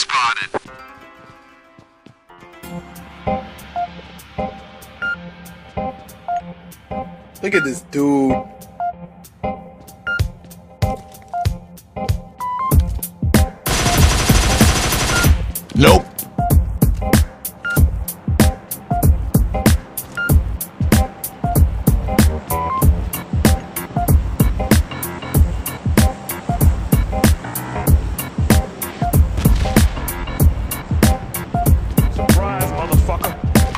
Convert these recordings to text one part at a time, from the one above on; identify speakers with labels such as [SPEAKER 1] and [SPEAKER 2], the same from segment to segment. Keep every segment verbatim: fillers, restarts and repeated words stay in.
[SPEAKER 1] spotted.
[SPEAKER 2] Look at this dude.
[SPEAKER 1] Nope.
[SPEAKER 3] Surprise, motherfucker.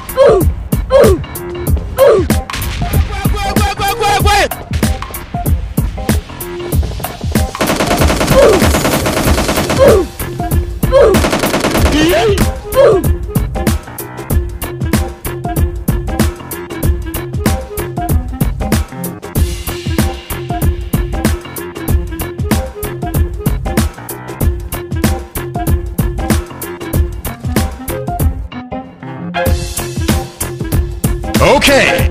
[SPEAKER 1] Okay.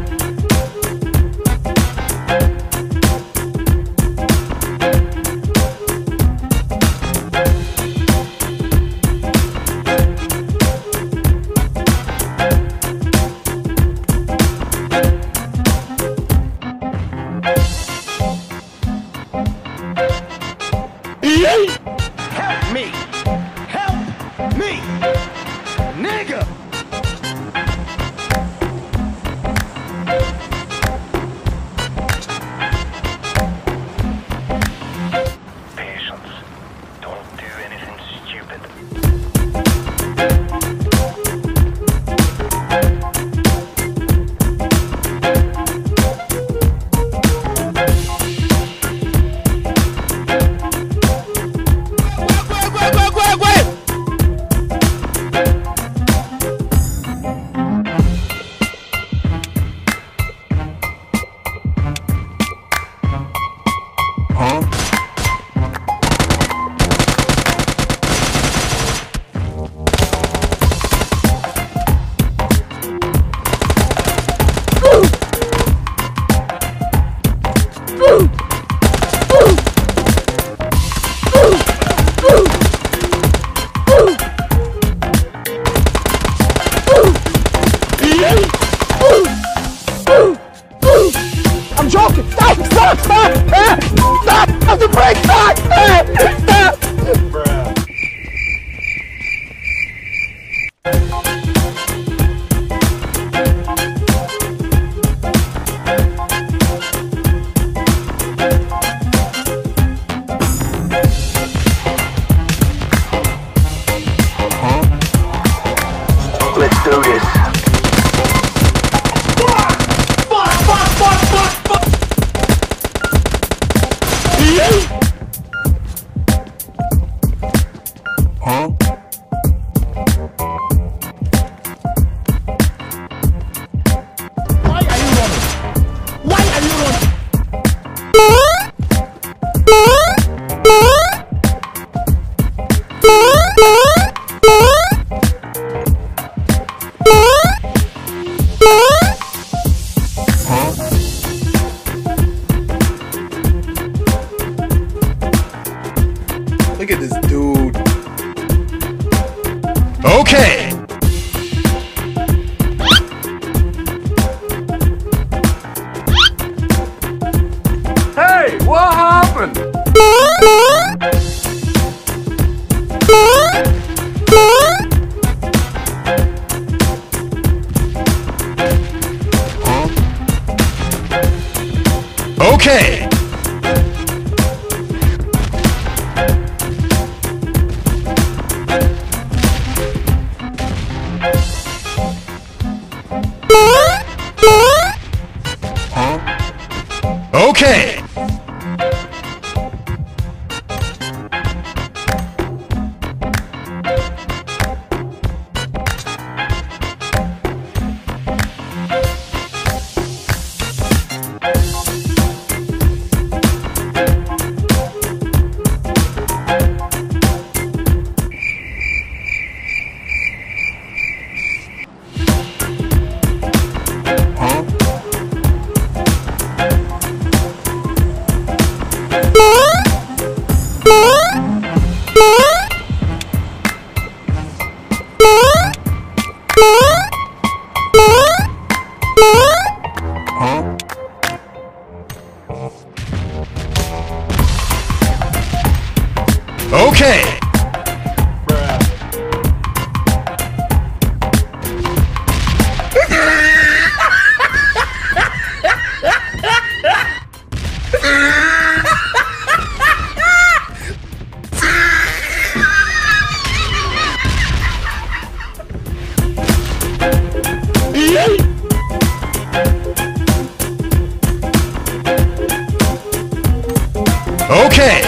[SPEAKER 3] Help me! Help me! Nigga! Patience. Don't do anything stupid.
[SPEAKER 1] Huh?
[SPEAKER 4] I'm joking! Stop! Stop! Stop! Ah! Stop! Stop the brake! Stop! Ah! Stop!
[SPEAKER 3] Let's do this.
[SPEAKER 1] Huh?
[SPEAKER 4] Why are you running? Why are you running?
[SPEAKER 2] Look at this dude.
[SPEAKER 1] Okay.
[SPEAKER 3] Hey, what happened?
[SPEAKER 1] Okay. Okay. Okay. Okay.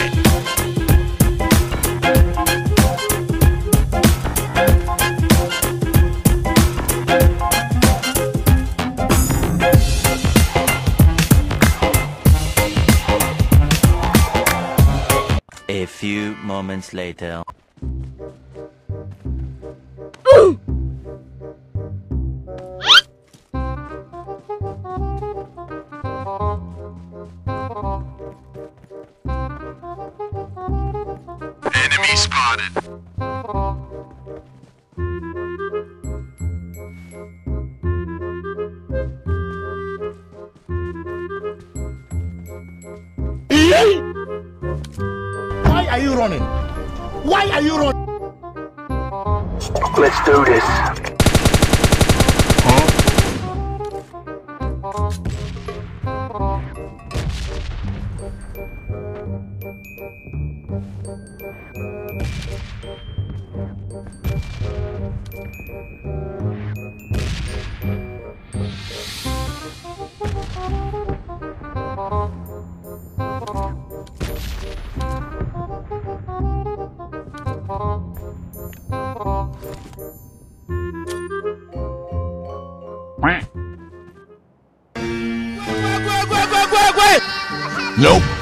[SPEAKER 5] A few moments later.
[SPEAKER 1] Enemy spotted.
[SPEAKER 4] Why are you running? Why are you running?
[SPEAKER 3] Let's do this.
[SPEAKER 1] Nope.